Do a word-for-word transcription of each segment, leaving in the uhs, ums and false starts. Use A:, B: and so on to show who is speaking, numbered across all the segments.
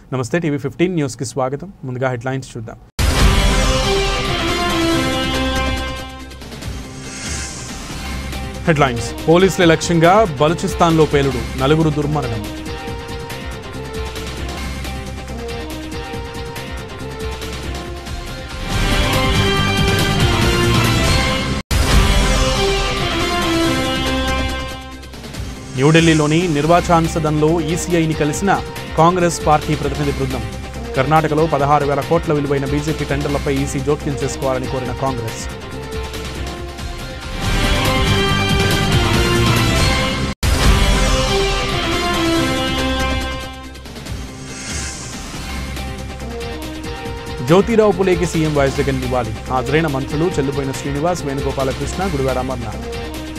A: నమస్తే TV fifteen news కి స్వాగతం. ముందుగా హెడ్లైన్స్ చూద్దాం. హెడ్లైన్స్. పోలీసుల లక్ష్యంగా బలూచిస్తాన్లో పేలుడు, నలుగురు దుర్మరణం. న్యూఢిల్లీలోని నిర్వాచన్ సదన్లో ఈసీఐని కలిసిన కాంగ్రెస్ పార్టీ ప్రతినిధి బృందం. కర్ణాటకలో పదహారు వేల కోట్ల విలువైన బీజేపీ టెండర్లపై ఈసీ జోక్యం చేసుకోవాలని కోరిన కాంగ్రెస్. జ్యోతిరావు పులేకి సీఎం వైఎస్ జగన్ నివాళి. హాజరైన మంత్రులు చెల్లుబోయిన శ్రీనివాస్, వేణుగోపాలకృష్ణ, గుడివాడ అమర్నాథ్.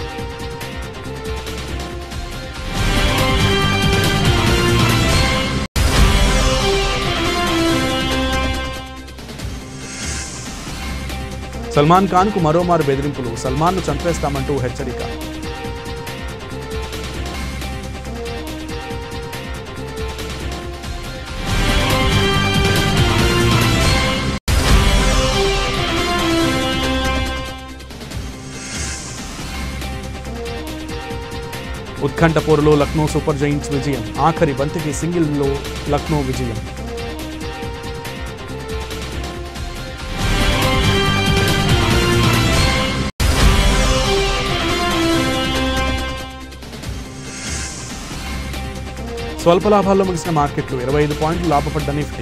A: సల్మాన్ ఖాన్ కు మరోమారు బెదిరింపులు, సల్మాన్ను చంపేస్తామంటూ హెచ్చరిక. ఉత్కంఠ పోరులో లక్నో సూపర్ జైంట్స్ విజయం. ఆఖరి బంతికి సింగిల్లో లక్నో విజయం. స్వల్ప లాభాల్లో ముగిసిన మార్కెట్లు. ఇరవై ఐదు పాయింట్లు లాభపడ్డ నిఫ్టీ.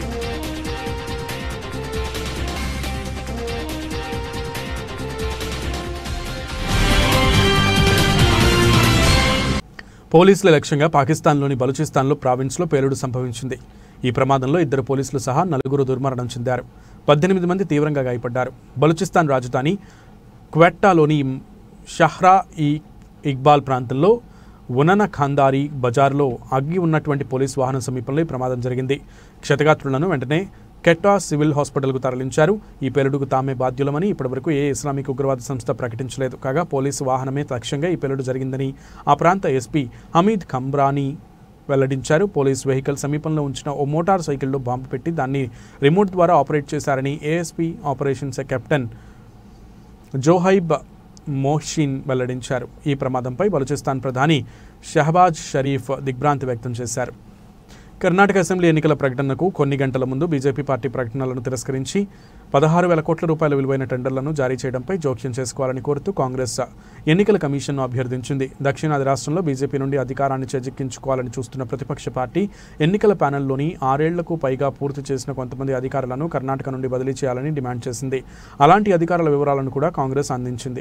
A: పోలీసుల లక్ష్యంగా పాకిస్తాన్లోని బలూచిస్తాన్లో ప్రావిన్స్లో పేలుడు సంభవించింది. ఈ ప్రమాదంలో ఇద్దరు పోలీసులు సహా నలుగురు దుర్మరణం చెందారు. పద్దెనిమిది మంది తీవ్రంగా గాయపడ్డారు. బలూచిస్తాన్ రాజధాని క్వెట్టాలోని షహ్రా ఈ ఇక్బాల్ ప్రాంతంలో ఉనన ఖాందారీ బజార్లో అగ్గి ఉన్నటువంటి పోలీసు వాహనం సమీపంలో ఈ ప్రమాదం జరిగింది. క్షతగాత్రులను వెంటనే కెట్టా సివిల్ హాస్పిటల్కు తరలించారు. ఈ పేలుడుకు తామే బాధ్యులమని ఇప్పటివరకు ఏ ఇస్లామిక్ ఉగ్రవాద సంస్థ ప్రకటించలేదు. కాగా పోలీసు వాహనమే లక్ష్యంగా ఈ పేలుడు జరిగిందని ఆ ప్రాంత ఎస్పీ హమీద్ ఖమ్రానీ వెల్లడించారు. పోలీస్ వెహికల్ సమీపంలో ఉంచిన ఓ మోటార్ సైకిల్లో బాంబు పెట్టి దాన్ని రిమోట్ ద్వారా ఆపరేట్ చేశారని ASP operations captain Zohaib Mohsin వెల్లడించారు. ఈ ప్రమాదంపై బలూచిస్తాన్ ప్రధాని షహబాజ్ షరీఫ్ దిగ్భ్రాంతి వ్యక్తం చేశారు. కర్ణాటక అసెంబ్లీ ఎన్నికల ప్రకటనకు కొన్ని గంటల ముందు బీజేపీ పార్టీ ప్రకటనలను తిరస్కరించి పదహారు వేల కోట్ల రూపాయల విలువైన టెండర్లను జారీ చేయడంపై జోక్యం చేసుకోవాలని కోరుతూ కాంగ్రెస్ ఎన్నికల కమిషన్ను అభ్యర్థించింది. దక్షిణాది రాష్ట్రంలో బీజేపీ నుండి అధికారాన్ని చేజిక్కించుకోవాలని చూస్తున్న ప్రతిపక్ష పార్టీ ఎన్నికల ప్యానెల్లోని ఆరేళ్లకు పైగా పూర్తి చేసిన కొంతమంది అధికారులను కర్ణాటక నుండి బదిలీ చేయాలని డిమాండ్ చేసింది. అలాంటి అధికారుల వివరాలను కూడా కాంగ్రెస్ అందించింది.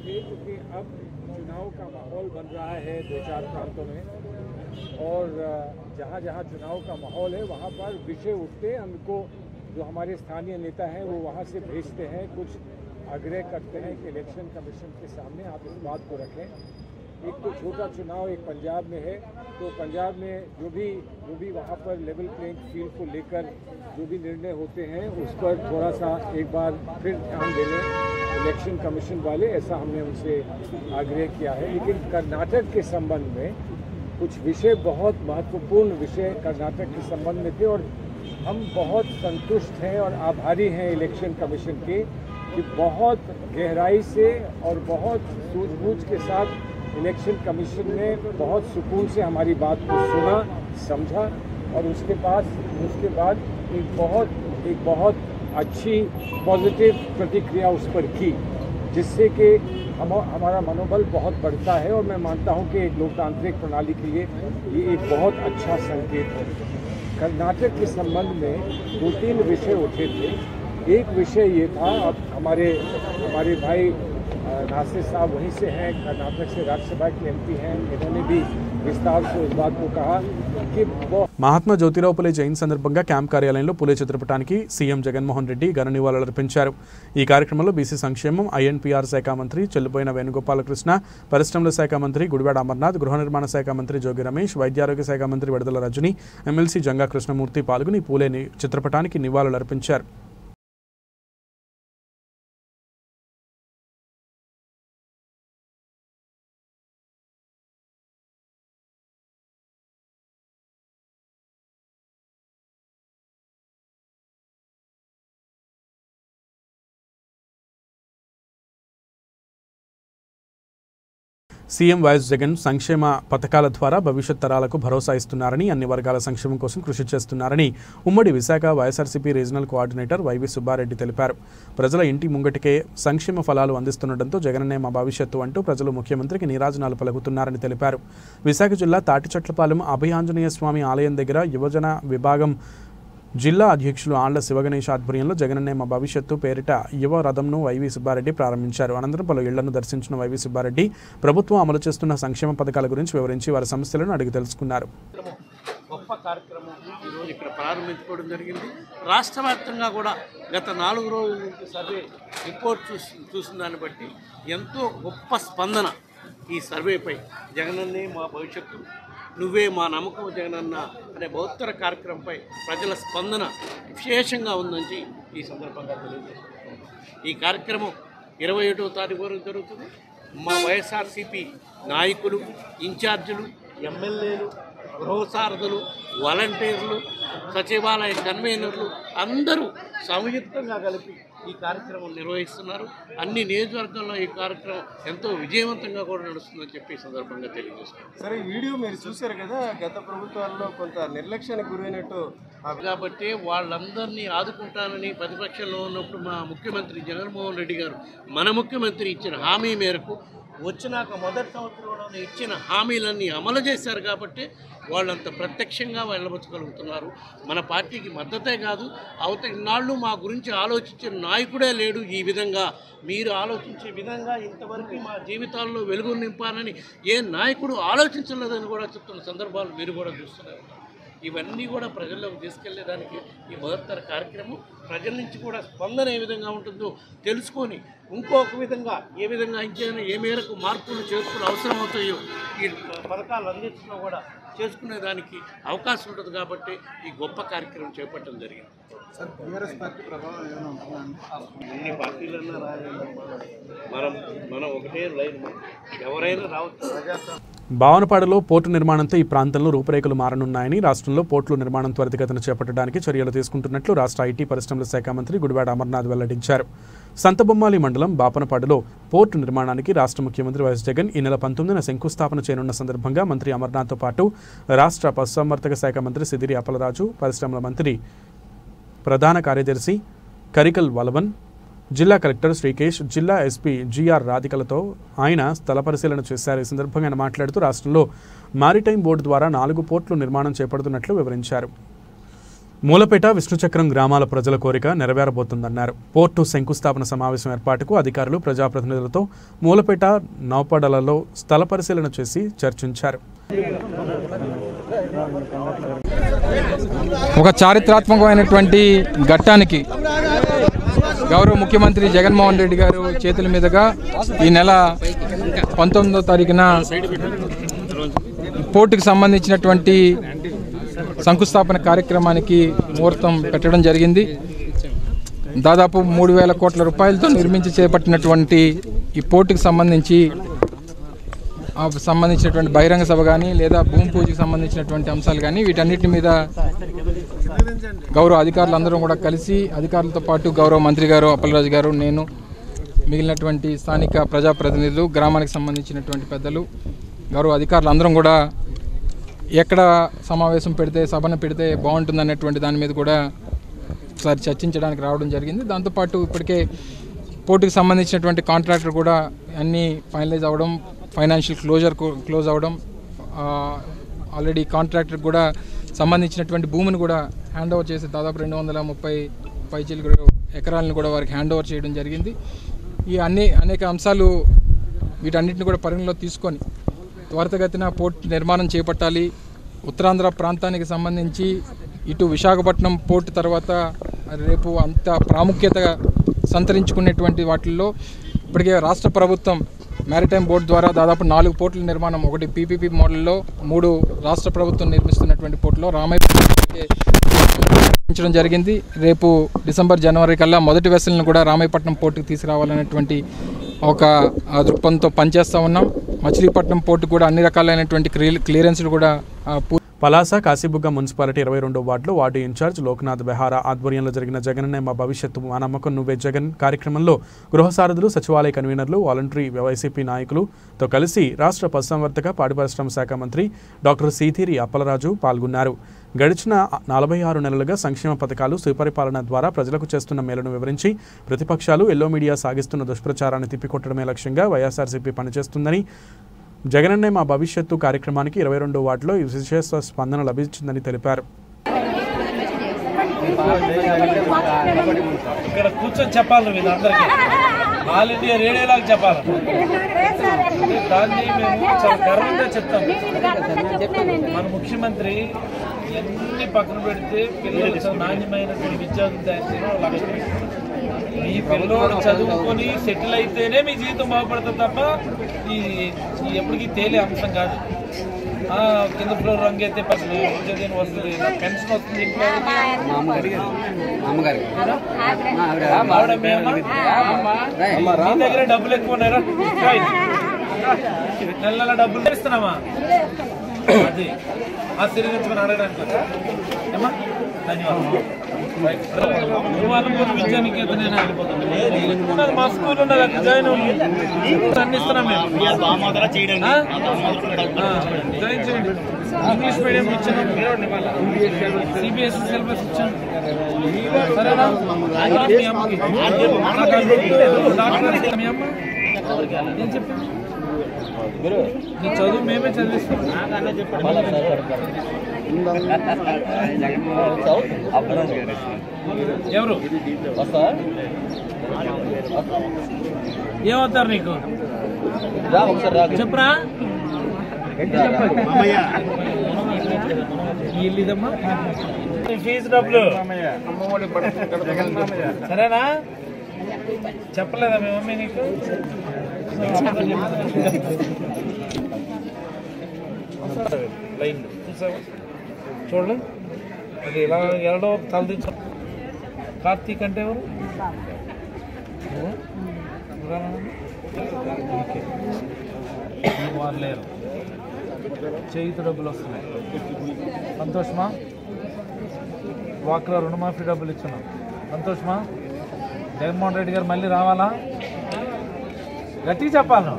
B: और जहाँ जहाँ चुनाव का माहौल है वहाँ पर विषय उठते हैं, हमको जो हमारे स्थानीय नेता हैं वो वहाँ से भेजते हैं, कुछ आग्रह करते हैं कि इलेक्शन कमीशन के सामने आप इस बात को रखें. एक तो छोटा चुनाव एक पंजाब में है, तो पंजाब में जो भी जो भी वहाँ पर लेवल प्लेइंग फील्ड को लेकर जो भी निर्णय होते हैं उस पर थोड़ा सा एक बार फिर ध्यान देने इलेक्शन कमीशन वाले, ऐसा हमने उनसे आग्रह किया है. लेकिन कर्नाटक के संबंध में कुछ विषय बहुत महत्वपूर्ण विषय कर्नाटक के संबंध में थे और हम बहुत संतुष्ट हैं और आभारी हैं इलेक्शन कमीशन के कि बहुत गहराई से और बहुत सूझबूझ के साथ इलेक्शन कमीशन ने बहुत सुकून से हमारी बात को सुना, समझा और उसके पास उसके बाद एक बहुत एक बहुत अच्छी पॉजिटिव प्रतिक्रिया उस पर की, जिससे कि हम हमारा मनोबल बहुत बढ़ता है और मैं मानता हूं कि एक लोकतांत्रिक प्रणाली के लिए ये एक बहुत अच्छा संकेत है. कर्नाटक के संबंध में दो तीन विषय उठे थे. एक विषय ये था, अब हमारे हमारे भाई नासिर साहब वहीं से हैं, कर्नाटक से राज्यसभा के एमपी हैं, इन्होंने भी विस्तार से उस बात को कहा कि
A: మహాత్మా జ్యోతిరావు పులే జయంతి సందర్భంగా క్యాంప్ కార్యాలయంలో పులే చిత్రపటానికి సీఎం జగన్మోహన్ రెడ్డి ఘన నివాళులర్పించారు. ఈ కార్యక్రమంలో బీసీ సంక్షేమం, ఐఎన్పీఆర్ శాఖ మంత్రి చెల్లుబోయిన వేణుగోపాలకృష్ణ, పరిశ్రమల శాఖ మంత్రి గుడివాడ అమర్నాథ్, గృహ నిర్మాణ శాఖ మంత్రి జోగి రమేష్, వైద్యారోగ్య శాఖ మంత్రి విడుదల రజని, ఎమ్మెల్సీ జంగా కృష్ణమూర్తి పాల్గొని పూలే చిత్రపటానికి నివాళులర్పించారు. సీఎం వైఎస్ జగన్ సంక్షేమ పథకాల ద్వారా భవిష్యత్ తరాలకు భరోసా ఇస్తున్నారని, అన్ని వర్గాల సంక్షేమం కోసం కృషి చేస్తున్నారని ఉమ్మడి Visakha YSRCP regional coordinator YV Subbareddy తెలిపారు. ప్రజల ఇంటి ముంగటికే సంక్షేమ ఫలాలు అందిస్తుండటంతో జగనన్నే మా భవిష్యత్తు అంటూ ప్రజలు ముఖ్యమంత్రికి నీరాజనాలు పలుకుతున్నారని తెలిపారు. విశాఖ జిల్లా తాటిచట్లపాలెం అభయాంజనేయ స్వామి ఆలయం దగ్గర యువజన విభాగం జిల్లా అధ్యక్షులు ఆళ్ల శివగణేష్ ఆధ్వర్యంలో జగనన్నే మా భవిష్యత్తు పేరిట యువ రథంను వైవి సుబ్బారెడ్డి ప్రారంభించారు. అనంతరం పలు ఇళ్లను దర్శించిన వైవి సుబ్బారెడ్డి ప్రభుత్వం అమలు చేస్తున్న సంక్షేమ పథకాల గురించి వివరించి వారి సమస్యలను అడిగి తెలుసుకున్నారు.
C: గొప్ప కార్యక్రమం ఈరోజు ఇక్కడ ప్రారంభించుకోవడం జరిగింది. రాష్ట్ర వ్యాప్తంగా కూడా గత నాలుగు రోజుల నుంచి సర్వే రిపోర్ట్ చూసి చూసిన దాన్ని బట్టి ఎంతో గొప్ప స్పందన ఈ సర్వేపై. జగనన్నే మా భవిష్యత్తు, నువ్వే మా నమ్మకం జగనన్న అనే బహుత్తర కార్యక్రమంపై ప్రజల స్పందన విశేషంగా ఉందని ఈ సందర్భంగా తెలియజేస్తున్నాం. ఈ కార్యక్రమం ఇరవై ఒకటో తారీఖు వరకు జరుగుతుంది. మా వైఎస్ఆర్సీపీ నాయకులు, ఇన్ఛార్జీలు, ఎమ్మెల్యేలు, గృహసారథులు, వాలంటీర్లు, సచివాలయ కన్వీనర్లు అందరూ సంయుక్తంగా కలిపి ఈ కార్యక్రమం నిర్వహిస్తున్నారు. అన్ని నియోజకవర్గాల్లో ఈ కార్యక్రమం ఎంతో విజయవంతంగా కూడా నడుస్తుందని చెప్పి ఈ సందర్భంగా తెలియజేస్తున్నారు.
D: సరే, ఈ వీడియో మీరు చూశారు కదా, గత ప్రభుత్వాల్లో కొంత నిర్లక్ష్యానికి గురైనట్టు
C: కాబట్టి వాళ్ళందరినీ ఆదుకుంటానని ప్రతిపక్షంలో ఉన్నప్పుడు మా ముఖ్యమంత్రి జగన్మోహన్ రెడ్డి గారు మన ముఖ్యమంత్రి ఇచ్చిన హామీ మేరకు వచ్చినాక మొదటి సంవత్సరంలో ఇచ్చిన హామీలన్నీ అమలు చేశారు. కాబట్టి వాళ్ళంత ప్రత్యక్షంగా వెళ్ళబుచ్చగలుగుతున్నారు. మన పార్టీకి మద్దతే కాదు, అవతల ఇన్నాళ్ళు మా గురించి ఆలోచించిన నాయకుడే లేడు. ఈ విధంగా మీరు ఆలోచించే విధంగా ఇంతవరకు మా జీవితాల్లో వెలుగు నింపాలని ఏ నాయకుడు ఆలోచించలేదని కూడా చెప్తున్న సందర్భాలు మీరు కూడా చూస్తూనే ఉన్నారు. ఇవన్నీ కూడా ప్రజల్లోకి తీసుకెళ్లేదానికి ఈ మహత్తర కార్యక్రమం ప్రజల నుంచి కూడా స్పందన ఏ విధంగా ఉంటుందో తెలుసుకొని ఇంకొక విధంగా ఏ విధంగా ఇంకేమైనా ఏ మేరకు మార్పులు చేర్పులు అవసరం అవుతాయో ఈ పథకాలు అందించడం కూడా చేసుకునేదానికి అవకాశం ఉంటుంది. కాబట్టి ఈ గొప్ప కార్యక్రమం చేపట్టడం జరిగింది.
D: సార్, టీఆర్ఎస్ పార్టీ ప్రభావం ఏమైనా ఉంటుందండి?
C: అన్ని పార్టీలన్నా రాలేదు, మనం మనం ఒకటే లైన్, ఎవరైనా రావచ్చు.
A: భావనపాడులో పోర్టు నిర్మాణంతో ఈ ప్రాంతంలో రూపురేఖలు మారనున్నాయని, రాష్ట్రంలో పోర్టుల నిర్మాణం త్వరితగతిన చేపట్టడానికి చర్యలు తీసుకుంటున్నట్లు రాష్ట్ర ఐటీ పరిశ్రమల శాఖ మంత్రి గుడివాడ అమర్నాథ్ వెల్లడించారు. సంతబొమ్మాలి మండలం బాపనపాడులో పోర్టు నిర్మాణానికి రాష్ట్ర ముఖ్యమంత్రి వైఎస్ జగన్ ఈ నెల పంతొమ్మిదిన శంకుస్థాపన చేయనున్న సందర్భంగా మంత్రి అమర్నాథ్తో పాటు రాష్ట్ర పశుసంవర్ధక శాఖ మంత్రి సిదిరి అప్పలరాజు, పరిశ్రమల మంత్రి ప్రధాన కార్యదర్శి కరికల్ వలవన్, జిల్లా కలెక్టర్ శ్రీకేష్, జిల్లా ఎస్పీ జిఆర్ రాధికలతో ఆయన స్థల పరిశీలన చేశారు. ఈ సందర్భంగా ఆయన మాట్లాడుతూ రాష్ట్రంలో మారిటైమ్ బోర్డు ద్వారా నాలుగు పోర్టులు నిర్మాణం చేపడుతున్నట్లు వివరించారు. మూలపేట, విష్ణుచక్రం గ్రామాల ప్రజల కోరిక నెరవేరబోతుందన్నారు. పోర్టు శంకుస్థాపన సమావేశం ఏర్పాటుకు అధికారులు, ప్రజాప్రతినిధులతో మూలపేట, నౌపడలలో స్థల పరిశీలన చేసి చర్చించారు.
E: ఒక చారిత్రాత్మకమైనటువంటి ఘట్టానికి గౌరవ ముఖ్యమంత్రి జగన్మోహన్ రెడ్డి గారు చేతుల మీదుగా ఈ నెల పంతొమ్మిదో తారీఖున పోర్టుకు సంబంధించినటువంటి శంకుస్థాపన కార్యక్రమానికి ముహూర్తం పెట్టడం జరిగింది. దాదాపు మూడు వేల కోట్ల రూపాయలతో నిర్మించి చేపట్టినటువంటి ఈ పోర్టుకు సంబంధించి సంబంధించినటువంటి బహిరంగ సభ కానీ లేదా భూమి పూజకు సంబంధించినటువంటి అంశాలు కానీ వీటన్నిటి మీద గౌరవ అధికారులు అందరం కూడా కలిసి, అధికారులతో పాటు గౌరవ మంత్రి గారు అప్పలరాజు గారు, నేను, మిగిలినటువంటి స్థానిక ప్రజాప్రతినిధులు, గ్రామానికి సంబంధించినటువంటి పెద్దలు, గౌరవ అధికారులు అందరం కూడా ఎక్కడ సమావేశం పెడితే, సభను పెడితే బాగుంటుందనేటువంటి దాని మీద కూడా ఒకసారి చర్చించడానికి రావడం జరిగింది. దాంతోపాటు ఇప్పటికే పోర్టుకు సంబంధించినటువంటి కాంట్రాక్టర్ కూడా అన్నీ ఫైనలైజ్ అవ్వడం, ఫైనాన్షియల్ క్లోజర్ క్లోజ్ అవ్వడం, ఆల్రెడీ కాంట్రాక్టర్ కూడా సంబంధించినటువంటి భూమిని కూడా హ్యాండ్ ఓవర్ చేసి దాదాపు రెండు వందల ముప్పై పైచీలు ఎకరాలను కూడా వారికి హ్యాండ్ ఓవర్ చేయడం జరిగింది. ఈ అన్ని అనేక అంశాలు వీటన్నిటిని కూడా పరిగణలో తీసుకొని త్వరితగతిన పోర్టు నిర్మాణం చేపట్టాలి. ఉత్తరాంధ్ర ప్రాంతానికి సంబంధించి ఇటు విశాఖపట్నం పోర్టు తర్వాత రేపు అంత ప్రాముఖ్యత సంతరించుకునేటువంటి వాటిల్లో ఇప్పటికే రాష్ట్ర ప్రభుత్వం మ్యారిటైమ్ బోర్డు ద్వారా దాదాపు నాలుగు పోర్టుల నిర్మాణం, ఒకటి పీపీపీ మోడల్లో, మూడు రాష్ట్ర ప్రభుత్వం నిర్మిస్తున్నటువంటి పోర్టులో రామాయపట్నం నిర్మించడం జరిగింది. రేపు డిసెంబర్ జనవరి కల్లా మొదటి వెసల్ని కూడా రామాయపట్నం పోర్టుకు తీసుకురావాలనేటువంటి ఒక దృక్పథంతో పనిచేస్తూ ఉన్నాం. మచిలీపట్నం పోర్టు కూడా అన్ని రకాలైనటువంటి క్లియరెన్స్లు కూడా
A: పలాస కాశీబుగ్గ మున్సిపాలిటీ ఇరవై రెండో వార్డులో వార్డు ఇన్ఛార్జ్ లోక్నాథ్ బెహారా ఆధ్వర్యంలో జరిగిన జగనన్నే మా భవిష్యత్తు మా నమ్మకం నువ్వే జగన్ కార్యక్రమంలో గృహసారథులు సచివాలయ కన్వీనర్లు వాలంటరీ వైసీపీ నాయకులతో కలిసి రాష్ట్ర పశుసంవర్ధక పాడి పరిశ్రమ శాఖ మంత్రి డాక్టర్ సీథిరి అప్పలరాజు పాల్గొన్నారు. గడిచిన నలభై ఆరు నెలలుగా సంక్షేమ పథకాలు సుపరిపాలన ద్వారా ప్రజలకు చేస్తున్న మేలును వివరించి ప్రతిపక్షాలు ఎల్లో మీడియా సాగిస్తున్న దుష్ప్రచారాన్ని తిప్పికొట్టడమే లక్ష్యంగా వైఎస్ఆర్సీపీ పనిచేస్తుందని, జగనన్నే మా భవిష్యత్తు కార్యక్రమానికి ఇరవై రెండో వార్డులో విశేష స్పందన లభించిందని తెలిపారు.
F: ఇక్కడ కూర్చొని చెప్పాలి వీళ్ళందరికీ, ఆల్ ఇండియా రేడియోలాగా చెప్పాలి. దాన్ని మేము చాలా గర్వంగా చెప్తాం. మన ముఖ్యమంత్రి ఎన్ని పక్కన పెడితే పిల్లలు నాణ్యమైనటువంటి విద్యార్థులు తయారు చేయడం, మీ పిల్లోడు చదువుకొని సెటిల్ అయితేనే మీ జీవితం బాగుపడుతుంది తప్ప ఈ ఎప్పటికీ తేలే అంశం కాదు. కింద ఫ్లోర్ రంగు అయితే పసలు ఉద్యోగం వస్తుంది, పెన్షన్ వస్తుంది. మీ దగ్గర డబ్బులు ఎక్కువ ఉన్నారా? నెల నెల డబ్బులు ఇస్తున్నామా? అది ఆశీర్వదించుకొని అడగడానికి ఏమా ధన్యవాదాలు. విద్యానికేతనైనా మా స్కూల్ ఉన్నది, అక్కడ జాయిన్ అన్ని ఇస్తున్నాం మేము. జాయిన్ చేయండి. ఇంగ్లీష్ మీడియం ఇచ్చాను, సిబిఎస్ఈ సిలబస్ ఇచ్చాను. సరేనా? మీ అమ్మకి మీ అమ్మ ఏం చెప్పింది? నీ చదువు మేమే చదివిస్తాం. ఎవరు ఏమవుతారు నీకు చెప్పరా? ఇల్లుదమ్మా ఫీజు డబ్బులు సరేనా? చెప్పలేదా మీ మమ్మీ నీకు? లైన్ చూసావా? చూడలే అది ఇలా ఎరడో తలదించు. కార్తీక్ అంటే ఎవరు? వారు లేరు. చేయుత డబ్బులు వస్తున్నాయి, సంతోషమా? వాక్లో రుణమాఫీ డబ్బులు ఇచ్చున్నాం, సంతోషమా? జగన్మోహన్ రెడ్డి గారు మళ్ళీ రావాలా? గట్టిగా చెప్పాలి.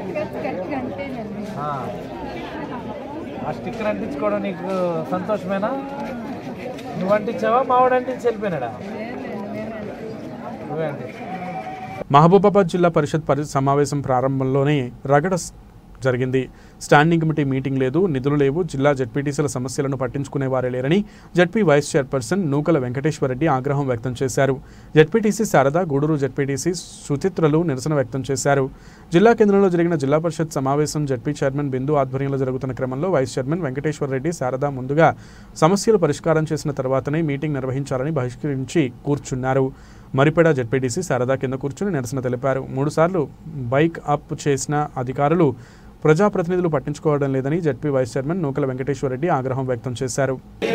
F: ఆ స్టిక్కర్ అంటించుకోవడం నీకు సంతోషమేనా? నువ్వు అంటించావా? మావాడు అంటించి వెళ్ళిపోయినాడా? నువ్వే అంటించు.
A: మహబూబాబాద్ జిల్లా పరిషత్ పరి సమావేశం ప్రారంభంలోనే రగడ జరిగింది. స్టాండింగ్ కమిటీ మీటింగ్ లేదు, నిధులు లేవు, జిల్లా జెడ్పీటీసీల సమస్యలను పట్టించుకునేవారే లేరని ZP vice chairperson Nookala Venkateswarareddy ఆగ్రహం వ్యక్తం చేశారు. జెడ్పీటీసీ శారద, గూడూరు జెడ్పీటీసీ సుచిత్రలు నిరసన వ్యక్తం చేశారు. జిల్లా కేంద్రంలో జరిగిన జిల్లా పరిషత్ సమావేశం జెడ్పీ చైర్మన్ బిందు ఆధ్వర్యంలో జరుగుతున్న క్రమంలో వైస్ చైర్మన్ వెంకటేశ్వరరెడ్డి, శారద ముందుగా సమస్యలు పరిష్కారం చేసిన తర్వాతనే మీటింగ్ నిర్వహించాలని బహిష్కరించి కూర్చున్నారు. మరిపెడ జెడ్పీటీసీ శారద కింద కూర్చుని నిరసన తెలిపారు. మూడుసార్లు బైక్ అప్ చేసిన అధికారులు ప్రజాప్రతినిధులు పట్టించుకోవడం లేదని ZP vice chairman Nookala Venkateswarareddy ఆగ్రహం వ్యక్తం చేశారు.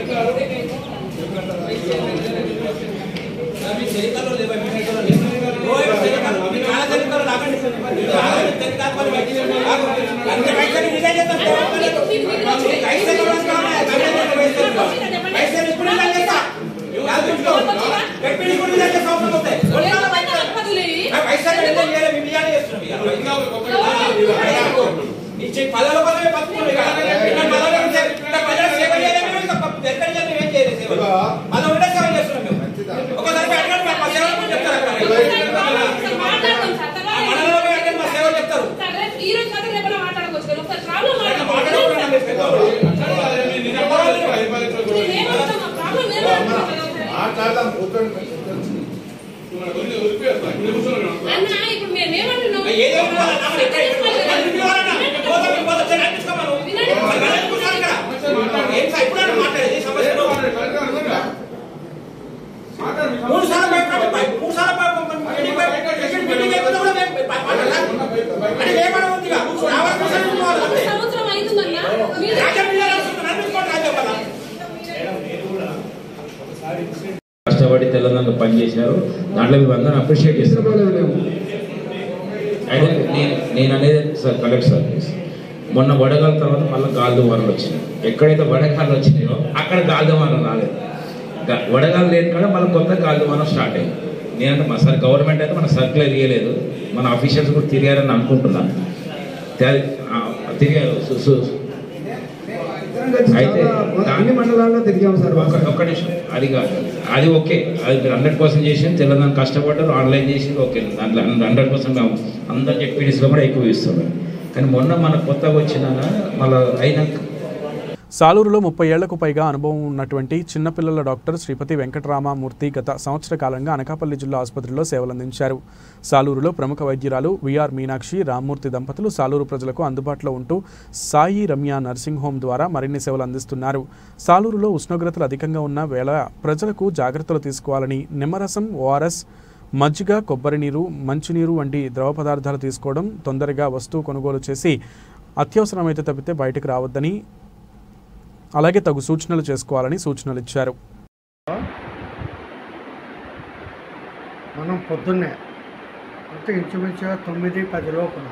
G: కష్టపడి తెలంగాణలో పనిచేశారు. దాంట్లో మేము అందరం అప్రిషియేట్ చేస్తున్నాం. అయితే నేను నేను అనేది సార్ కలెక్ట్ సార్ మొన్న వడగాల తర్వాత మళ్ళీ గాలి దుమారాలు వచ్చినాయి. ఎక్కడైతే వడగాలు వచ్చినాయో అక్కడ గాలి దుమారం రాలేదు. వడగాలు లేని కాడ మళ్ళీ కొత్త గాలి దుమారం స్టార్ట్ అయింది. నేనంటే మా సార్ గవర్నమెంట్ అయితే మన సర్కులర్ ఇవ్వలేదు, మన ఆఫీషియల్స్ కూడా తిరిగారని అనుకుంటున్నాను. తిరిగారు. అయితే
H: అన్ని మండలాల్లో తిరిగాము సార్.
G: ఒక్క నిమిషం, అది కాదు, అది ఓకే, అది హండ్రెడ్ పర్సెంట్ చేసింది. తెలంగాణ కష్టపడ్డారు, ఆన్లైన్ చేసింది, ఓకే, దాంట్లో హండ్రెడ్ పర్సెంట్ మేము అందరు జెడ్పీడీసీలో కూడా ఎక్కువ ఇస్తున్నాం. కానీ మొన్న మన కొత్తగా వచ్చిన మళ్ళీ అయినాక
A: సాలూరులో ముప్పై ఏళ్లకు పైగా అనుభవం ఉన్నటువంటి చిన్నపిల్లల డాక్టర్ శ్రీపతి వెంకటరామమూర్తి గత సంవత్సర కాలంగా అనకాపల్లి జిల్లా ఆసుపత్రిలో సేవలందించారు. సాలూరులో ప్రముఖ వైద్యురాలు విఆర్ మీనాక్షి రామ్మూర్తి దంపతులు సాలూరు ప్రజలకు అందుబాటులో ఉంటూ సాయి రమ్య నర్సింగ్ హోమ్ ద్వారా మరిన్ని సేవలు అందిస్తున్నారు. సాలూరులో ఉష్ణోగ్రతలు అధికంగా ఉన్న వేళ ప్రజలకు జాగ్రత్తలు తీసుకోవాలని నిమ్మరసం, ఓఆర్ఎస్, మజ్జిగ, కొబ్బరి నీరు, మంచినీరు వంటి ద్రవ పదార్థాలు తీసుకోవడం, తొందరగా వస్తువు కొనుగోలు చేసి అత్యవసరమైతే తప్పితే బయటకు రావద్దని, అలాగే తగు సూచనలు చేసుకోవాలని సూచనలు ఇచ్చారు.
I: మనం పొద్దున్నే అంటే ఇంచుమించుగా తొమ్మిది పది లోపున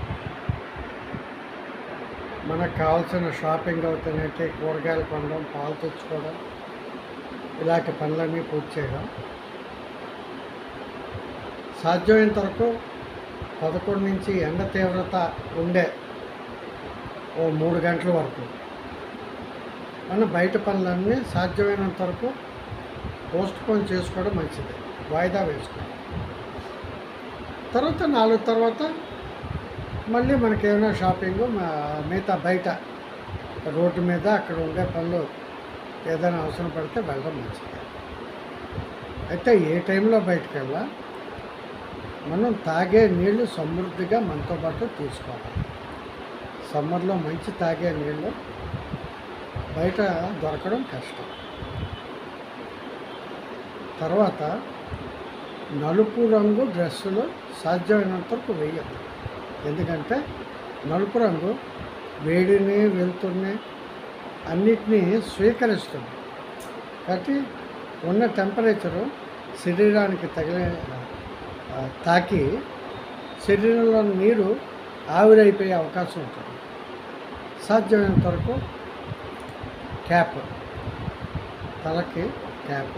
I: మనకు కావాల్సిన షాపింగ్ అవుతానంటే కూరగాయలు కొనడం, పాలు తెచ్చుకోవడం, ఇలాంటి పనులన్నీ పూర్తి చేయడం. సాధ్యమైనంత వరకు పదకొండు నుంచి ఎండ తీవ్రత ఉండే ఓ మూడు గంటల వరకు మన బయట పనులన్నీ సాధ్యమైనంత వరకు పోస్ట్ పోన్ చేసుకోవడం మంచిది, వాయిదా వేసుకోవడం. తర్వాత నాలుగు తర్వాత మళ్ళీ మనకేమైనా షాపింగ్ మిగతా బయట రోడ్డు మీద అక్కడ ఉండే పనులు ఏదైనా అవసరం పడితే వెళ్ళడం మంచిది. అయితే ఏ టైంలో బయటకు వెళ్ళా మనం తాగే నీళ్లు సమృద్ధిగా మనతో పాటు తీసుకోవాలి. సమ్మర్లో మంచి తాగే నీళ్ళు బయట దొరకడం కష్టం. తర్వాత నలుపు రంగు డ్రెస్సులు సాధ్యమైనంత వరకు వేయద్దు. ఎందుకంటే నలుపు రంగు వేడిని, వెలుతురుని అన్నిటినీ స్వీకరిస్తుంది. కాబట్టి ఉన్న టెంపరేచరు శరీరానికి తగిలే తాకి శరీరంలో నీరు ఆవిరైపోయే అవకాశం ఉంటుంది. సాధ్యమైనంత వరకు క్యాప్, తలకి క్యాప్,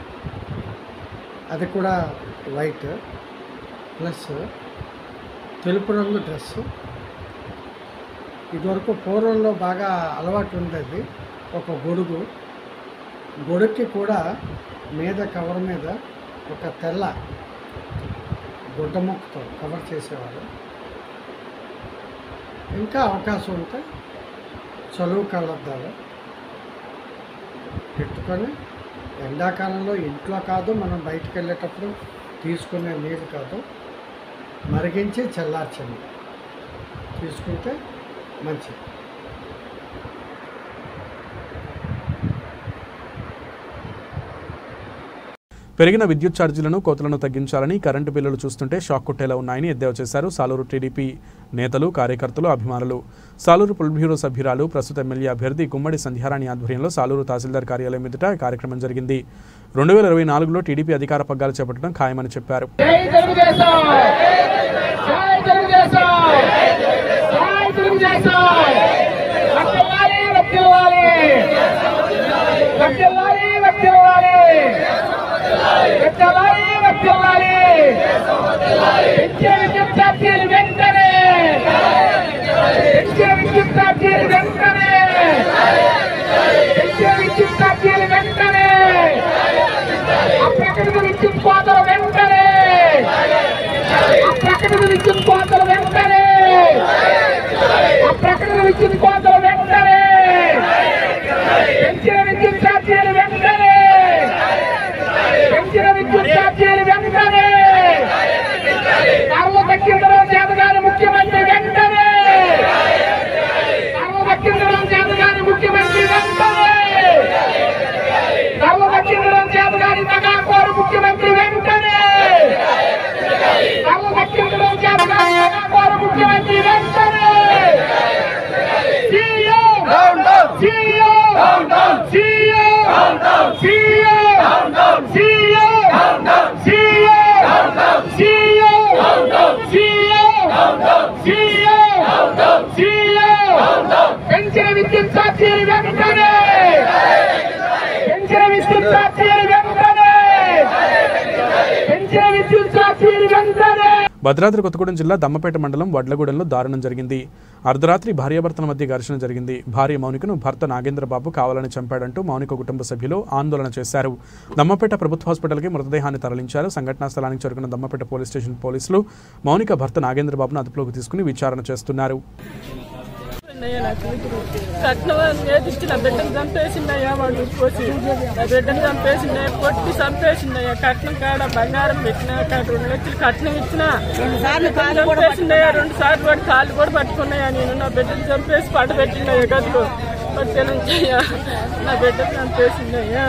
I: అది కూడా వైట్ ప్లస్ తెలుపు రంగు డ్రెస్సు. ఇదివరకు పూర్వంలో బాగా అలవాటు ఉండేది ఒక గొడుగు. గొడుగుకి కూడా మీద కవర్ మీద ఒక తెల్ల గుడ్డ ముక్కతో కవర్ చేసేవారు. ఇంకా అవకాశం ఉంటే చలువు కళ్ళద్దాలు పెట్టుకొని ఎండాకాలంలో ఇంట్లో కాదు, మనం బయటికి వెళ్ళేటప్పుడు తీసుకునే నీరు కాదు, మరిగించి చల్లార్చండి తీసుకుంటే మంచిది.
A: పెరిగిన విద్యుత్ ఛార్జీలను, కోతలను తగ్గించాలని కరెంటు బిల్లులు చూస్తుంటే షాక్ కొట్టేలా ఉన్నాయని ఎద్దేవా చేశారు సాలూరు టీడీపీ నేతలు, కార్యకర్తలు, అభిమానులు. సాలూరు పొలిట్ బ్యూరో సభ్యురాలు, ప్రస్తుత ఎమ్మెల్యే అభ్యర్థి గుమ్మడి సంధ్యారాణి ఆధ్వర్యంలో సాలూరు తహసీల్దార్ కార్యాలయం ఎదుట కార్యక్రమం జరిగింది. రెండు వేల ఇరవై నాలుగులో టీడీపీ అధికార పగ్గాలు చేపట్టడం ఖాయమని చెప్పారు.
J: వెంటనే
A: భద్రాద్రి కొత్తగూడెం జిల్లా దమ్మపేట మండలం వడ్లగూడెంలో దారుణం జరిగింది. అర్ధరాత్రి భార్యాభర్తల మధ్య ఘర్షణ జరిగింది. భార్య మౌనికను భర్త నాగేంద్రబాబు కావాలని చంపాడంటూ మౌనిక కుటుంబ సభ్యులు ఆందోళన చేశారు. దమ్మపేట ప్రభుత్వ హాస్పిటల్కి మృతదేహాన్ని తరలించారు. సంఘటనా స్థలానికి చేరుకున్న దమ్మపేట పోలీస్ స్టేషన్ పోలీసులు మౌనిక భర్త నాగేంద్రబాబును అదుపులోకి తీసుకుని విచారణ చేస్తున్నారు.
J: కట్నం ఇచ్చిన బిడ్డను చంపేసిందయ్యా, వాడు కోసి నా బిడ్డను చంపేసిందయ్యా, కొట్టి చంపేసిందయ్యా. కట్నం కాడ బంగారం పెట్టినా రెండు లక్షలు కట్నం ఇచ్చినా చంపేసిందయ్యా. రెండు సార్లు వాడు కాళ్ళు కూడా పట్టుకున్నాయా. నేను నా బిడ్డను చంపేసి పడ పెట్టిందయ్యా గదిలో పట్టేనయ్యా. నా బిడ్డను చంపేసిందయ్యా.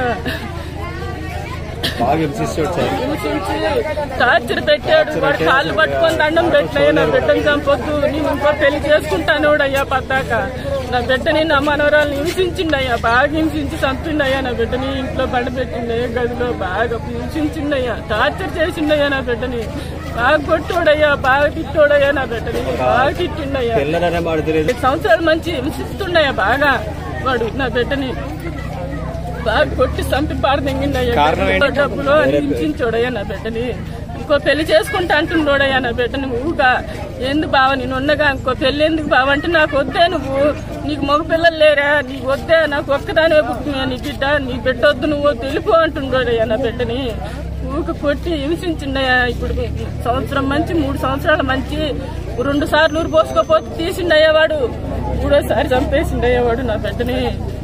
J: టార్చర్ పెట్టాడు. వాడు కాళ్ళు పట్టుకొని దండం పెట్టినయ్యా. నా బిడ్డను చంపొద్దు, నేను ఇంకో పెళ్లి చేసుకుంటాను అయ్యా. పద్దాక నా బిడ్డని నా మనవరాలను హింసించిండయ్యా, బాగా హింసించి చంపిండయ్యా. నా బిడ్డని ఇంట్లో బండ పెట్టిండయ్యా, గదిలో బాగా హింసించిండయ్యా, టార్చర్ చేసిండయ్యా. నా బిడ్డని బాగా కొట్టోడయ్యా, బాగా తిట్టోడయ్యా. నా బిడ్డని బాగా తిట్టిండయ్యా. సంవత్సరాలు మంచి హింసిస్తుండయ్యా బాగా వాడు. నా బిడ్డని బాగా కొట్టి చంపి పారదెంగిండయ్యా. డబ్బులు అని హింసించోడయ్యా నా బిడ్డని. ఇంకో పెళ్లి చేసుకుంటా అంటుండోడయ్యా నా బిడ్డని. ఊగా ఎందుకు బావ నేను ఉండగా ఇంకో పెళ్లి ఎందుకు బావ అంటే, నాకు వద్దే, నువ్వు నీకు మగ పిల్లలు లేరా, నీకు వద్దే, నాకు ఒక్కదానివే పుట్టినా నీ బిడ్డ, నీ బిడ్డ వద్దు, నువ్వు తెలిపో అంటుండోడయ్యా నా బిడ్డని. ఊక కొట్టి హింసించిండయ్యా. ఇప్పుడు సంవత్సరం మంచి మూడు సంవత్సరాలు మంచి రెండు సార్లు ఊరు పోసుకోపోతే తీసిండయ్యా వాడు. మూడోసారి చంపేసిండయ్యా వాడు నా బిడ్డని.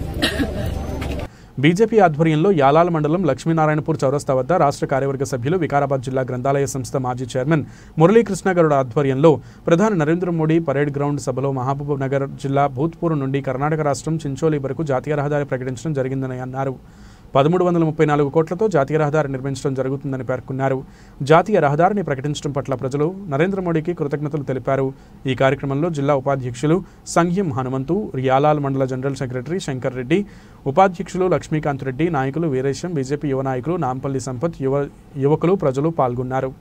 A: బీజేపీ ఆధ్వర్యంలో యాలాల మండలం లక్ష్మీనారాయణపూర్ చౌరస్తా వద్ద రాష్ట్ర కార్యవర్గ సభ్యులు వికారాబాద్ జిల్లా గ్రంథాలయ సంస్థ మాజీ చైర్మన్ మురళీకృష్ణ గౌడ్ ఆధ్వర్యంలో ప్రధాని నరేంద్ర మోడీ పరేడ్ గ్రౌండ్ సభలో మహబూబ్ నగర్ జిల్లా భూత్పూర్ నుండి కర్ణాటక రాష్ట్రం చించోలి వరకు జాతీయ రహదారి ప్రకటించడం జరిగిందని అన్నారు. పదమూడు వందల ముప్పై నాలుగు కోట్లతో జాతీయ రహదారి నిర్మించడం జరుగుతుందని పేర్కొన్నారు. జాతీయ రహదారిని ప్రకటించడం పట్ల ప్రజలు నరేంద్ర మోడీకి కృతజ్ఞతలు తెలిపారు. ఈ కార్యక్రమంలో జిల్లా ఉపాధ్యక్షులు సంఘ్యం హనుమంతు, యాలాల్ మండల జనరల్ సెక్రటరీ శంకర్ రెడ్డి, ఉపాధ్యక్షులు లక్ష్మీకాంత్ రెడ్డి, నాయకులు వీరేశం, బీజేపీ యువ నాయకులు నాంపల్లి సంపత్, యువ యువకులు ప్రజలు పాల్గొన్నారు.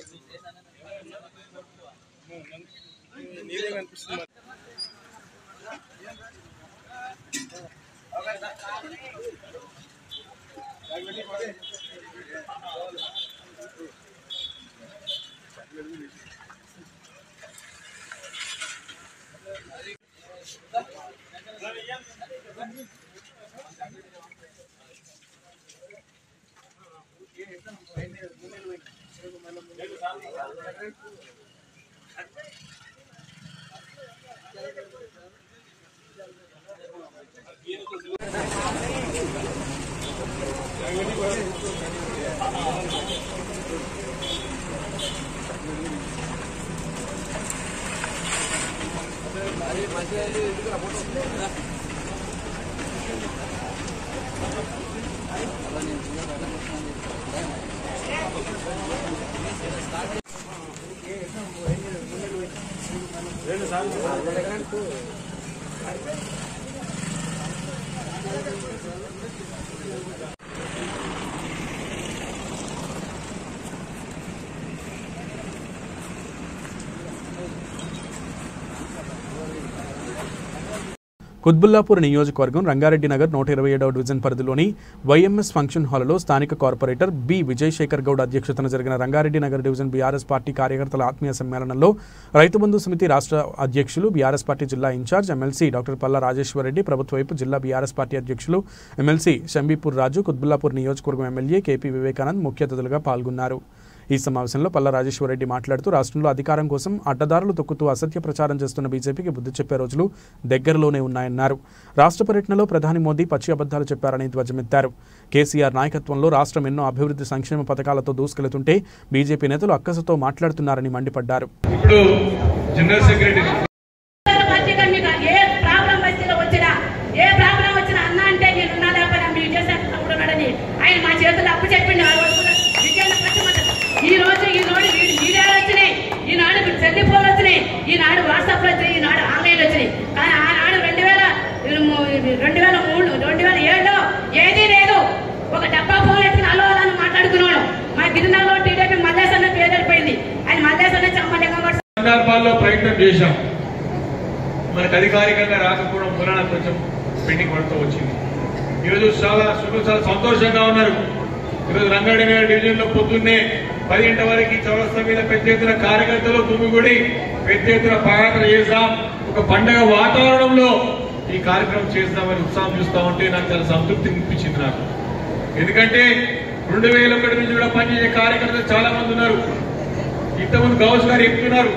A: కుత్బుల్లాపూర్ నియోజకవర్గం రంగారెడ్డి నగర్ నూట ఇరవై ఏడవ డివిజన్ పరిధిలోని వైఎంఎస్ ఫంక్షన్ హాల్లో స్థానిక కార్పొరేటర్ బి విజయశేఖర్ గౌడ్ అధ్యక్షతన జరిగిన Rangareddy Nagar division BRS party కార్యకర్తల ఆత్మీయ సమ్మేళనంలో రైతు బంధు సమితి రాష్ట్ర అధ్యక్షులు బీఆర్ఎస్ పార్టీ జిల్లా in-charge MLC doctor Palla Rajeshwarreddy, ప్రభుత్వ వైపు జిల్లా బీఆర్ఎస్ పార్టీ అధ్యక్షులు ఎమ్మెల్సీ షంబీపూర్ రాజు, కుత్బుల్లాపూర్ నియోజకవర్గం ఎమ్మెల్యే కేపీ వివేకానంద్ ముఖ్య అతిథులుగా పాల్గొన్నారు. ఈ సమావేశంలో పల్లా రాజేశ్వరరెడ్డి మాట్లాడుతూ రాష్ట్రంలో అధికారం కోసం అడ్డదారులు తొక్కుతూ అసత్య ప్రచారం చేస్తున్న బీజేపీకి బుద్ధి చెప్పే రోజులు దగ్గరలోనే ఉన్నాయన్నారు. రాష్ట్ర పర్యటనలో ప్రధాని మోదీ పచ్చి అబద్ధాలు చెప్పారని ధ్వజమెత్తారు. కేసీఆర్ నాయకత్వంలో రాష్ట్రం ఎన్నో అభివృద్ధి సంక్షేమ పథకాలతో దూసుకెళ్తుంటే బీజేపీ నేతలు అక్కసతో మాట్లాడుతున్నారని మండిపడ్డారు.
K: ఈ రోజు ఈనాడు మీడియాలు వచ్చినాయి, ఈనాడు సెల్ ఫోన్లు వచ్చినాయి, ఈనాడు వాట్సాప్లు వచ్చినాయి, ఈనాడు ఆన్లైన్లు వచ్చినాయి. కానీ ఆనాడు రెండు వేల రెండు వేల మూడు రెండు వేల ఏడులో ఏదీ లేదు. ఒక డబ్బా ఫోన్ ఎత్తుకుని అలో అని మాట్లాడుకున్నాడు. మా గిరినగర్లో టీడీపీ మల్లేసన్న పేరు వెళ్ళిపోయింది. ఆయన మల్లేసన్న చమ్మలింగం
F: సందర్భాల్లో ప్రయత్నం చేశాం. మనకు అధికారికంగా రాకపోవడం మూలన కొంచెం పెండింగ్ పడుతూ వచ్చింది. ఈరోజు చాలా చాలా సంతోషంగా ఉన్నారు. ఈరోజు రంగారెడ్డి డివిజన్ లో పొద్దున్నే
L: పది గంటల వరకు చౌరస్తా మీద పెద్ద ఎత్తున కార్యకర్తలు గుమిగూడి పెద్ద ఎత్తున పాదయాత్ర చేద్దాం, ఒక పండగ వాతావరణంలో ఈ కార్యక్రమం చేద్దామని ఉత్సాహం చూస్తా ఉంటే నాకు చాలా సంతృప్తి అనిపించింది నాకు. ఎందుకంటే రెండు వేల ఒకటి నుంచి కూడా పనిచేసే కార్యకర్తలు చాలా మంది ఉన్నారు. ఇంతకుముందు గౌస్ గారు చెప్తున్నారు,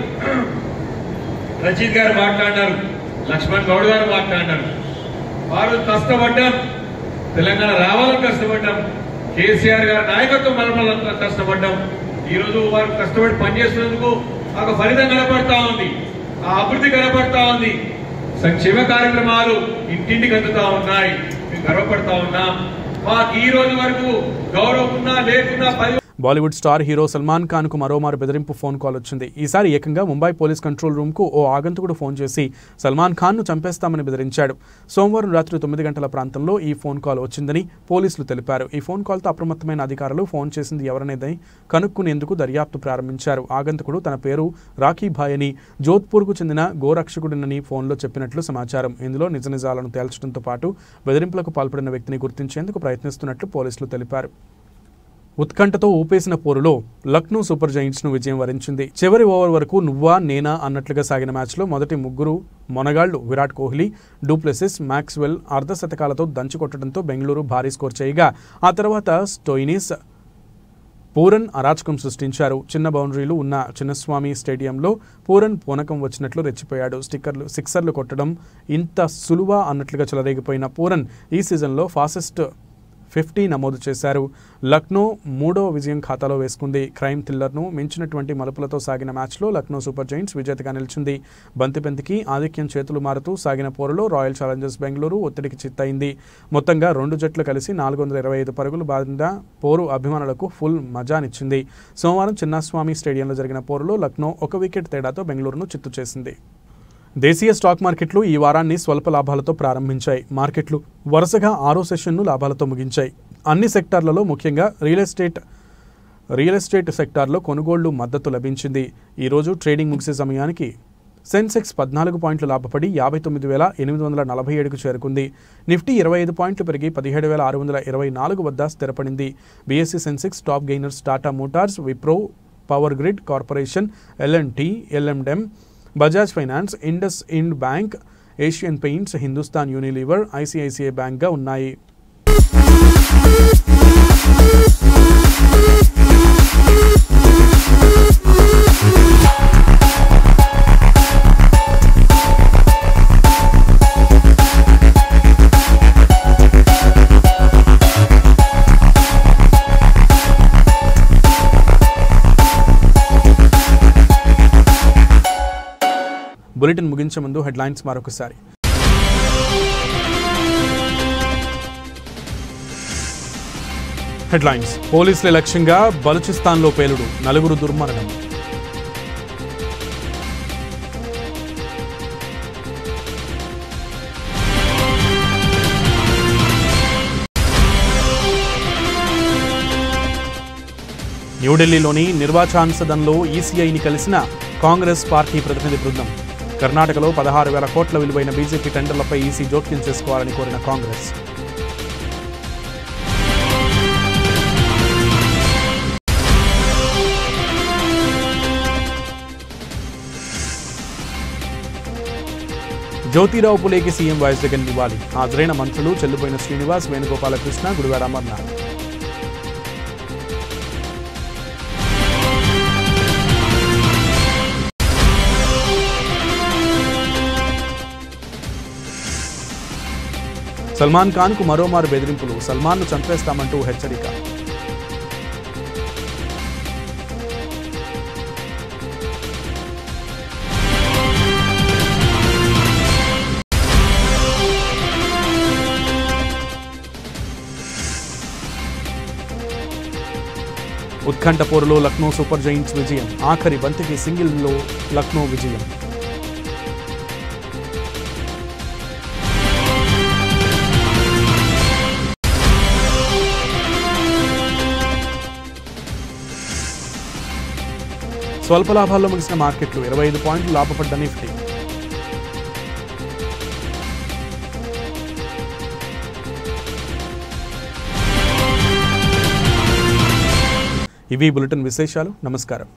L: రజీత్ గారు మాట్లాడినారు, లక్ష్మణ్ గౌడ్ గారు మాట్లాడినారు. వారు కష్టపడ్డాం, తెలంగాణ రావాలని కష్టపడ్డాం, కేసీఆర్ గారి నాయకత్వం మలమలంతా కష్టపడ్డాం. ఈ రోజు వారు కష్టపడి పనిచేస్తున్నందుకు ఒక ఫలితం కనపడతా ఉంది, ఆ అభివృద్ధి కనపడతా ఉంది, సంక్షేమ కార్యక్రమాలు ఇంటింటికి అందుతా ఉన్నాయి. మేము గర్వపడతా ఉన్నాం. మాకు ఈ రోజు వరకు గౌరవం ఉన్నా లేకున్నా పది
A: Bollywood star hero Salman Khan కు మరోమారు బెదిరింపు ఫోన్ కాల్ వచ్చింది. ఈసారి ఏకంగా ముంబై పోలీస్ కంట్రోల్ రూమ్ కు ఓ ఆగంతుకుడు ఫోన్ చేసి సల్మాన్ ఖాన్ ను చంపేస్తామని బెదిరించాడు. సోమవారం రాత్రి తొమ్మిది గంటల ప్రాంతంలో ఈ ఫోన్ కాల్ వచ్చిందని పోలీసులు తెలిపారు. ఈ ఫోన్ కాల్తో అప్రమత్తమైన అధికారులు ఫోన్ చేసింది ఎవరనేదని కనుక్కునేందుకు దర్యాప్తు ప్రారంభించారు. ఆగంతుకుడు తన పేరు రాఖీభాయ్ అని, జోధ్పూర్కు చెందిన గోరక్షకుడినని ఫోన్లో చెప్పినట్లు సమాచారం. ఇందులో నిజ నిజాలను తేల్చడంతో పాటు బెదిరింపులకు పాల్పడిన వ్యక్తిని గుర్తించేందుకు ప్రయత్నిస్తున్నట్లు పోలీసులు తెలిపారు. ఉత్కంఠతో ఊపేసిన పోరులో లక్నో సూపర్ జైంట్స్ను విజయం వరించింది. చివరి ఓవర్ వరకు నువ్వా నేనా అన్నట్లుగా సాగిన మ్యాచ్లో మొదటి ముగ్గురు మొనగాళ్లు విరాట్ కోహ్లీ, డూప్లెసిస్, మ్యాక్స్వెల్ అర్ధశతకాలతో దంచుకొట్టడంతో బెంగళూరు భారీ స్కోర్ చేయగా ఆ తర్వాత స్టోయినిస్, పూరన్ అరాచకం సృష్టించారు. చిన్న బౌండరీలు ఉన్న చిన్నస్వామి స్టేడియంలో పూరన్ పూనకం వచ్చినట్లు రెచ్చిపోయాడు. స్టిక్కర్లు సిక్సర్లు కొట్టడం ఇంత సులువా అన్నట్లుగా చెలరేగిపోయిన పూరన్ ఈ సీజన్లో ఫాస్టెస్ట్ ఫిఫ్టీ నమోదు చేశారు. లక్నో మూడో విజయం ఖాతాలో వేసుకుంది. క్రైమ్ థ్రిల్లర్ను మించినటువంటి మలుపులతో సాగిన మ్యాచ్లో లక్నో సూపర్ జైంట్స్ విజేతగా నిలిచింది. బంతిపెంతికి ఆధిక్యం చేతులు మారుతూ సాగిన పోరులో రాయల్ ఛాలెంజర్స్ బెంగళూరు ఒత్తిడికి చిత్తయింది. మొత్తంగా రెండు జట్లు కలిసి నాలుగు వందల ఇరవై ఐదు పరుగులు బాధిన పోరు అభిమానులకు ఫుల్ మజానిచ్చింది. సోమవారం చిన్నస్వామి స్టేడియంలో జరిగిన పోరులో లక్నో ఒక వికెట్ తేడాతో బెంగళూరును చిత్తు చేసింది. దేశీయ స్టాక్ మార్కెట్లు ఈ వారాన్ని స్వల్ప లాభాలతో ప్రారంభించాయి. మార్కెట్లు వరుసగా ఆరో సెషన్ను లాభాలతో ముగించాయి. అన్ని సెక్టార్లలో ముఖ్యంగా రియల్ ఎస్టేట్ రియల్ ఎస్టేట్ సెక్టార్లో కొనుగోళ్లు మద్దతు లభించింది. ఈరోజు ట్రేడింగ్ ముగిసే సమయానికి సెన్సెక్స్ పద్నాలుగు పాయింట్లు లాభపడి యాభై తొమ్మిది వేల ఎనిమిది వందల నలభై ఏడుకు చేరుకుంది. నిఫ్టీ ఇరవై ఐదు పాయింట్లు పెరిగి పదిహేడు వేల ఆరు వందల ఇరవై నాలుగు వద్ద స్థిరపడింది. BSE sensex top gainers Tata motors, Wipro, power grid corporation, L and T, L and M, Bajaj finance, IndusInd bank, Asian paints, Hindustan Unilever, ICICI బ్యాంక్గా ఉన్నాయి. బులెటిన్ ముగించే ముందు హెడ్లైన్స్ మరొకసారి. హెడ్లైన్స్. పోలీసుల లక్ష్యంగా బలూచిస్తాన్లో పేలుడు, నలుగురు దుర్మరణం. న్యూఢిల్లీలోని నిర్వాచన్ సదన్లో ఈసీఐని కలిసిన కాంగ్రెస్ పార్టీ ప్రతినిధి బృందం. కర్ణాటకలో పదహారు వేల కోట్ల విలువైన బీజేపీ టెండర్లపై ఈసీ జోక్యం చేసుకోవాలని కోరిన కాంగ్రెస్. జ్యోతిరావు పులేకి సీఎం వైఎస్ జగన్ నివాళి. హాజరైన మంత్రులు చెల్లుపోయిన శ్రీనివాస్, వేణుగోపాలకృష్ణ, గుడివాడ అమర్నాథ్. సల్మాన్ ఖాన్ కు మరోమారు బెదిరింపులు, సల్మాన్ ను చంపేస్తామంటూ హెచ్చరిక. ఉత్కంఠ పోరులో లక్నో సూపర్ జైంట్స్ విజయం. ఆఖరి బంతికి సింగిల్లో లక్నో విజయం. స్వల్ప లాభాల్లో ముగిసిన మార్కెట్లు, ఇరవై ఐదు పాయింట్లు లాభపడ్డ నిఫ్టీ. ఇవి బులెటిన్ విశేషాలు. నమస్కారం.